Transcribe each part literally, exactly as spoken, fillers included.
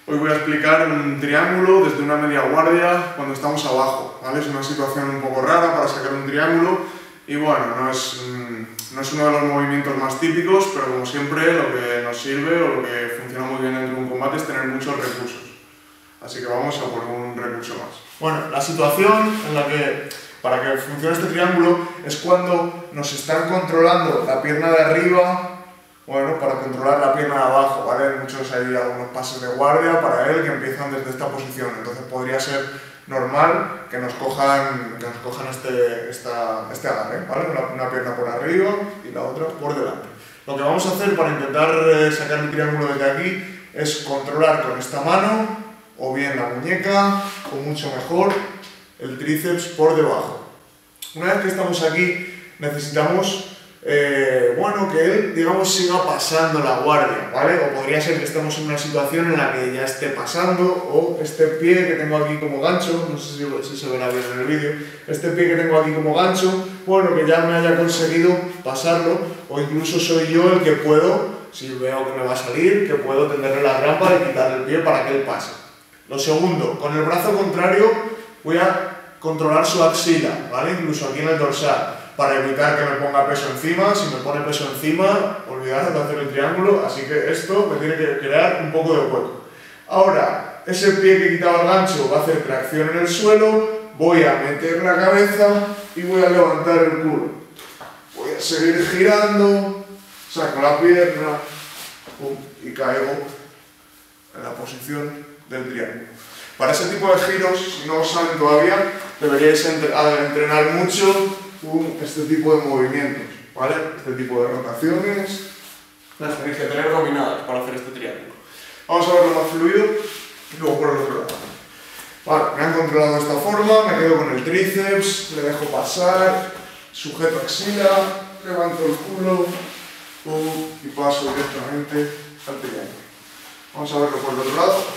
Hoy voy a explicar un triángulo desde una media guardia cuando estamos abajo, ¿vale? Es una situación un poco rara para sacar un triángulo y bueno, no es, no es uno de los movimientos más típicos, pero como siempre lo que nos sirve o lo que funciona muy bien dentro de un combate es tener muchos recursos. Así que vamos a por un recurso más. Bueno, la situación en la que, para que funcione este triángulo, es cuando nos están controlando la pierna de arriba, bueno, para controlar la pierna de abajo, ¿vale? Muchos hay algunos pases de guardia para él que empiezan desde esta posición, entonces podría ser normal que nos cojan, que nos cojan este, esta, este agarre, ¿vale? Una, una pierna por arriba y la otra por delante. Lo que vamos a hacer para intentar sacar el triángulo desde aquí es controlar con esta mano, o bien la muñeca, o mucho mejor, el tríceps por debajo. Una vez que estamos aquí, necesitamos Eh, bueno, que él, digamos, siga pasando la guardia, ¿vale? O podría ser que estemos en una situación en la que ya esté pasando, o este pie que tengo aquí como gancho, no sé si, si se verá bien en el vídeo, este pie que tengo aquí como gancho, bueno, que ya me haya conseguido pasarlo, o incluso soy yo el que puedo, si veo que me va a salir, que puedo tenderle la rampa y quitarle el pie para que él pase. Lo segundo, con el brazo contrario voy a controlar su axila, ¿vale? Incluso aquí en el dorsal, para evitar que me ponga peso encima. Si me pone peso encima, olvidaros de hacer el triángulo, así que esto me tiene que crear un poco de hueco. Ahora, ese pie que he quitado el gancho va a hacer tracción en el suelo, voy a meter la cabeza y voy a levantar el culo. Voy a seguir girando, saco la pierna, pum, y caigo en la posición del triángulo. Para ese tipo de giros, si no os salen todavía, deberíais entrenar mucho este tipo de movimientos, ¿vale? Este tipo de rotaciones las tenéis que tener dominadas para hacer este triángulo. Vamos a verlo más fluido y luego por el otro lado. Vale, me han controlado de esta forma, me quedo con el tríceps, le dejo pasar, sujeto axila, levanto el culo pum, y paso directamente al triángulo. Vamos a verlo por el otro lado.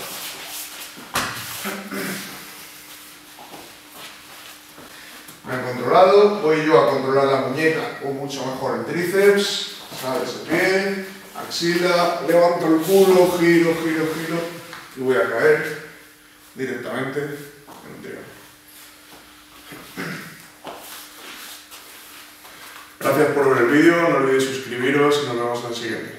Me han controlado, voy yo a controlar la muñeca o mucho mejor el tríceps, sale ese pie, axila, levanto el culo, giro, giro, giro y voy a caer directamente en el triángulo. Gracias por ver el vídeo, no olvidéis suscribiros y nos vemos en el siguiente.